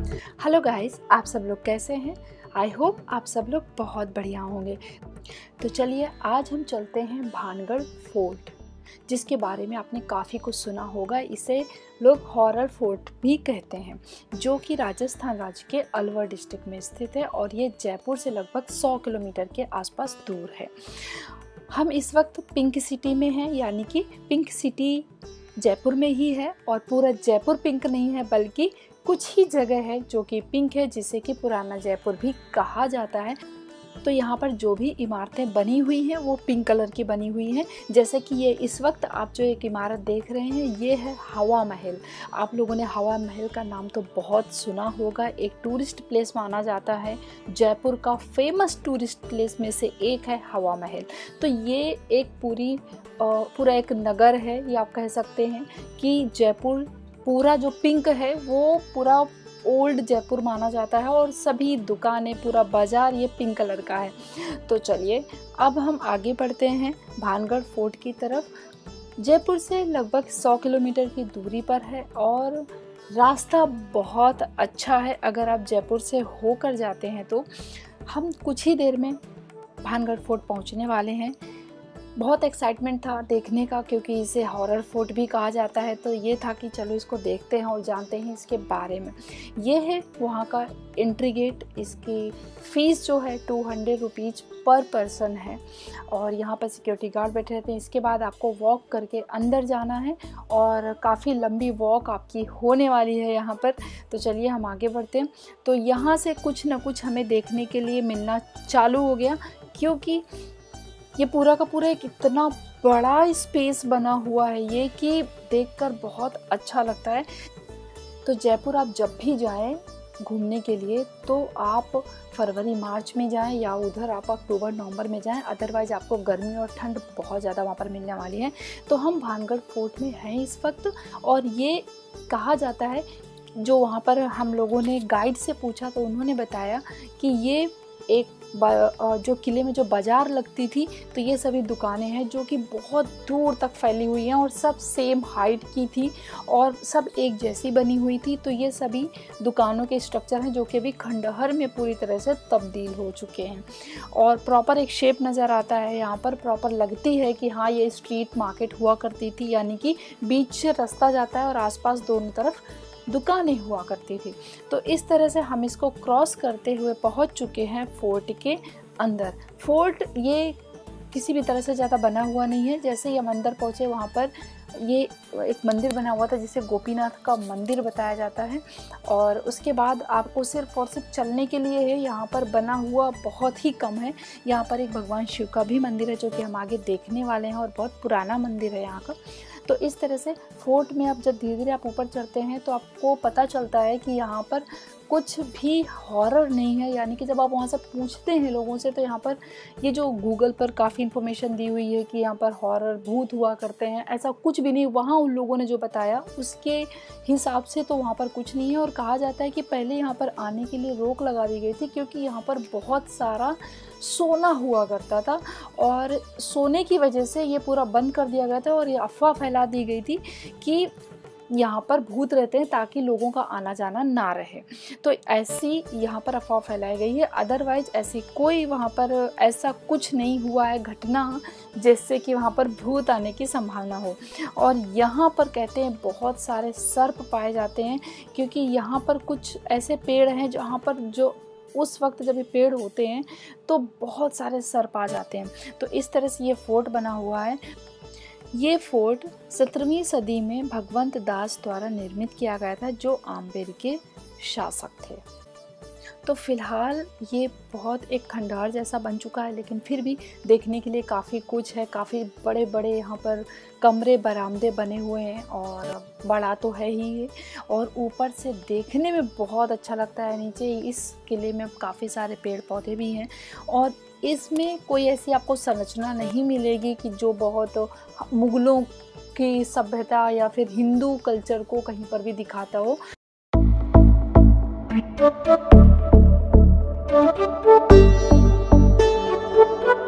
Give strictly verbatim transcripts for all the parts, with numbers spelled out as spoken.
Hello guys, आप सब लोग कैसे हैं? आई होप आप सब लोग बहुत बढ़िया होंगे। तो चलिए आज हम चलते हैं भानगढ़ फोर्ट, जिसके बारे में आपने काफ़ी कुछ सुना होगा। इसे लोग हॉरर फोर्ट भी कहते हैं, जो कि राजस्थान राज्य के अलवर डिस्ट्रिक्ट में स्थित है और ये जयपुर से लगभग सौ किलोमीटर के आसपास दूर है। हम इस वक्त पिंक सिटी में हैं, यानी कि पिंक सिटी जयपुर में ही है और पूरा जयपुर पिंक नहीं है, बल्कि कुछ ही जगह है जो कि पिंक है, जिसे कि पुराना जयपुर भी कहा जाता है। तो यहाँ पर जो भी इमारतें बनी हुई हैं वो पिंक कलर की बनी हुई हैं। जैसे कि ये इस वक्त आप जो एक इमारत देख रहे हैं, ये है हवा महल। आप लोगों ने हवा महल का नाम तो बहुत सुना होगा। एक टूरिस्ट प्लेस माना जाता है, जयपुर का फेमस टूरिस्ट प्लेस में से एक है हवा महल। तो ये एक पूरी पूरा एक नगर है, ये आप कह सकते हैं कि जयपुर पूरा जो पिंक है वो पूरा ओल्ड जयपुर माना जाता है और सभी दुकानें, पूरा बाजार ये पिंक कलर का है। तो चलिए अब हम आगे बढ़ते हैं भानगढ़ फोर्ट की तरफ। जयपुर से लगभग सौ किलोमीटर की दूरी पर है और रास्ता बहुत अच्छा है। अगर आप जयपुर से होकर जाते हैं तो हम कुछ ही देर में भानगढ़ फोर्ट पहुंचने वाले हैं। बहुत एक्साइटमेंट था देखने का, क्योंकि इसे हॉरर फोर्ट भी कहा जाता है। तो ये था कि चलो इसको देखते हैं और जानते हैं इसके बारे में। ये है वहाँ का एंट्री गेट। इसकी फ़ीस जो है टू हंड्रेड रुपीज़ पर पर्सन है और यहाँ पर सिक्योरिटी गार्ड बैठे रहते हैं। इसके बाद आपको वॉक करके अंदर जाना है और काफ़ी लंबी वॉक आपकी होने वाली है यहाँ पर। तो चलिए हम आगे बढ़ते हैं। तो यहाँ से कुछ ना कुछ हमें देखने के लिए मिलना चालू हो गया, क्योंकि ये पूरा का पूरा एक इतना बड़ा स्पेस बना हुआ है ये कि देखकर बहुत अच्छा लगता है। तो जयपुर आप जब भी जाएं घूमने के लिए तो आप फरवरी मार्च में जाएं या उधर आप अक्टूबर नवंबर में जाएं, अदरवाइज़ आपको गर्मी और ठंड बहुत ज़्यादा वहाँ पर मिलने वाली है। तो हम भानगढ़ फोर्ट में हैं इस वक्त और ये कहा जाता है, जो वहाँ पर हम लोगों ने गाइड से पूछा तो उन्होंने बताया कि ये एक जो किले में जो बाज़ार लगती थी, तो ये सभी दुकानें हैं जो कि बहुत दूर तक फैली हुई हैं और सब सेम हाइट की थी और सब एक जैसी बनी हुई थी। तो ये सभी दुकानों के स्ट्रक्चर हैं जो कि अभी खंडहर में पूरी तरह से तब्दील हो चुके हैं और प्रॉपर एक शेप नज़र आता है यहाँ पर। प्रॉपर लगती है कि हाँ ये स्ट्रीट मार्केट हुआ करती थी, यानी कि बीच से रास्ता जाता है और आसपास दोनों तरफ दुकानें हुआ करती थी। तो इस तरह से हम इसको क्रॉस करते हुए पहुंच चुके हैं फोर्ट के अंदर। फोर्ट ये किसी भी तरह से ज़्यादा बना हुआ नहीं है। जैसे ही हम अंदर पहुँचे वहाँ पर ये एक मंदिर बना हुआ था जिसे गोपीनाथ का मंदिर बताया जाता है और उसके बाद आपको सिर्फ और सिर्फ चलने के लिए है। यहाँ पर बना हुआ बहुत ही कम है। यहाँ पर एक भगवान शिव का भी मंदिर है जो कि हम आगे देखने वाले हैं और बहुत पुराना मंदिर है यहाँ का। तो इस तरह से फोर्ट में आप जब धीरे धीरे आप ऊपर चढ़ते हैं तो आपको पता चलता है कि यहाँ पर कुछ भी हॉरर नहीं है। यानी कि जब आप वहाँ से पूछते हैं लोगों से तो यहाँ पर ये जो गूगल पर काफ़ी इन्फॉर्मेशन दी हुई है कि यहाँ पर हॉरर भूत हुआ करते हैं, ऐसा कुछ भी नहीं। वहाँ उन लोगों ने जो बताया उसके हिसाब से तो वहाँ पर कुछ नहीं है। और कहा जाता है कि पहले यहाँ पर आने के लिए रोक लगा दी गई थी, क्योंकि यहाँ पर बहुत सारा सोना हुआ करता था और सोने की वजह से ये पूरा बंद कर दिया गया था और ये अफवाह फैला दी गई थी कि यहाँ पर भूत रहते हैं ताकि लोगों का आना जाना ना रहे। तो ऐसी यहाँ पर अफवाह फैलाई गई है। अदरवाइज़ ऐसी कोई वहाँ पर ऐसा कुछ नहीं हुआ है घटना जिससे कि वहाँ पर भूत आने की संभावना हो। और यहाँ पर कहते हैं बहुत सारे सर्प पाए जाते हैं, क्योंकि यहाँ पर कुछ ऐसे पेड़ हैं जहाँ पर जो उस वक्त जब ये पेड़ होते हैं तो बहुत सारे सर्प आ जाते हैं। तो इस तरह से ये फोर्ट बना हुआ है। ये फोर्ट सत्रहवीं सदी में भगवंत दास द्वारा निर्मित किया गया था, जो आम्बेर के शासक थे। तो फिलहाल ये बहुत एक खंडहर जैसा बन चुका है, लेकिन फिर भी देखने के लिए काफ़ी कुछ है। काफ़ी बड़े बड़े यहाँ पर कमरे बरामदे बने हुए हैं और बड़ा तो है ही है और ऊपर से देखने में बहुत अच्छा लगता है। नीचे इस किले में काफ़ी सारे पेड़ पौधे भी हैं और इसमें कोई ऐसी आपको संरचना नहीं मिलेगी कि जो बहुत मुगलों की सभ्यता या फिर हिंदू कल्चर को कहीं पर भी दिखाता हो।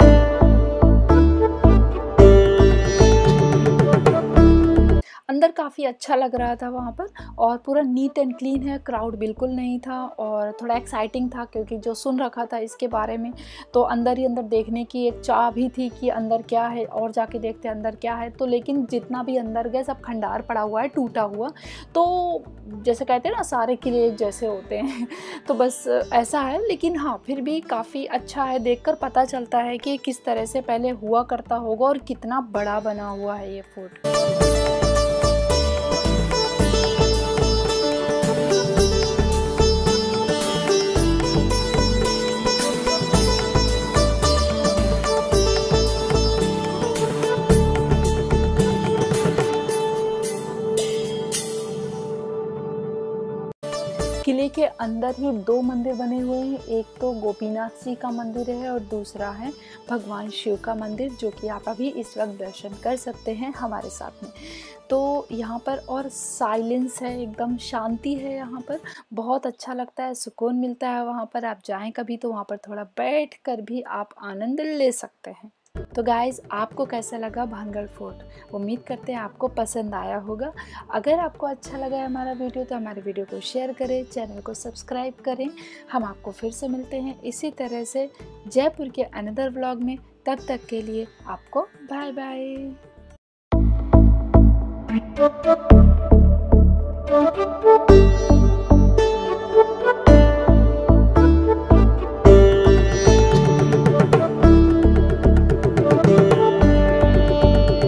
अंदर काफ़ी काफ़ी अच्छा लग रहा था वहाँ पर, और पूरा नीट एंड क्लीन है, क्राउड बिल्कुल नहीं था, और थोड़ा एक्साइटिंग था क्योंकि जो सुन रखा था इसके बारे में तो अंदर ही अंदर देखने की एक चाह भी थी कि अंदर क्या है और जाके देखते अंदर क्या है। तो लेकिन जितना भी अंदर गए सब खंडार पड़ा हुआ है, टूटा हुआ, तो जैसे कहते हैं ना सारे किले एक जैसे होते हैं तो बस ऐसा है। लेकिन हाँ फिर भी काफ़ी अच्छा है, देखकर पता चलता है कि किस तरह से पहले हुआ करता होगा और कितना बड़ा बना हुआ है ये फोर्ट। किले के अंदर ही दो मंदिर बने हुए हैं, एक तो गोपीनाथ जी का मंदिर है और दूसरा है भगवान शिव का मंदिर, जो कि आप अभी इस वक्त दर्शन कर सकते हैं हमारे साथ में। तो यहाँ पर और साइलेंस है, एकदम शांति है यहाँ पर, बहुत अच्छा लगता है, सुकून मिलता है। वहाँ पर आप जाएं कभी तो वहाँ पर थोड़ा बैठ कर भी आप आनंद ले सकते हैं। तो गाइज़, आपको कैसा लगा भानगढ़ फोर्ट? उम्मीद करते हैं आपको पसंद आया होगा। अगर आपको अच्छा लगा है हमारा वीडियो तो हमारे वीडियो को शेयर करें, चैनल को सब्सक्राइब करें। हम आपको फिर से मिलते हैं इसी तरह से जयपुर के अनदर व्लॉग में। तब तक के लिए आपको बाय बाय।